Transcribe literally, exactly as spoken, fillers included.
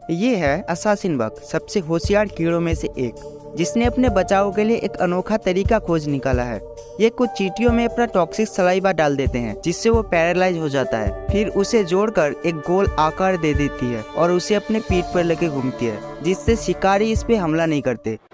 ये है assassin bug, सबसे होशियार कीड़ों में से एक, जिसने अपने बचाव के लिए एक अनोखा तरीका खोज निकाला है। ये कुछ चींटियों में अपना टॉक्सिक सलाइवा डाल देते हैं, जिससे वो पैरालाइज हो जाता है। फिर उसे जोड़कर एक गोल आकार दे देती है और उसे अपने पीठ पर लेके घूमती है, जिससे शिकारी इस पे हमला नहीं करते।